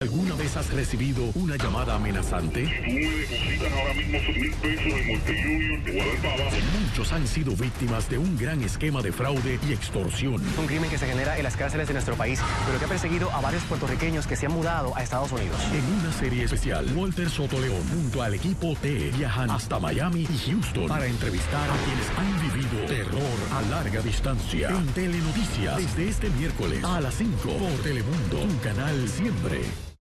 ¿Alguna vez has recibido una llamada amenazante? Si tú me depositas ahora mismo esos $1,000 en Monte Junior, te voy a dar para abajo. Muchos han sido víctimas de un gran esquema de fraude y extorsión. Un crimen que se genera en las cárceles de nuestro país, pero que ha perseguido a varios puertorriqueños que se han mudado a Estados Unidos. En una serie especial, Walter Soto León junto al equipo T viajan hasta Miami y Houston para entrevistar a quienes han vivido terror a larga distancia. En Telenoticias, desde este miércoles a las 5 por Telemundo, un canal siempre.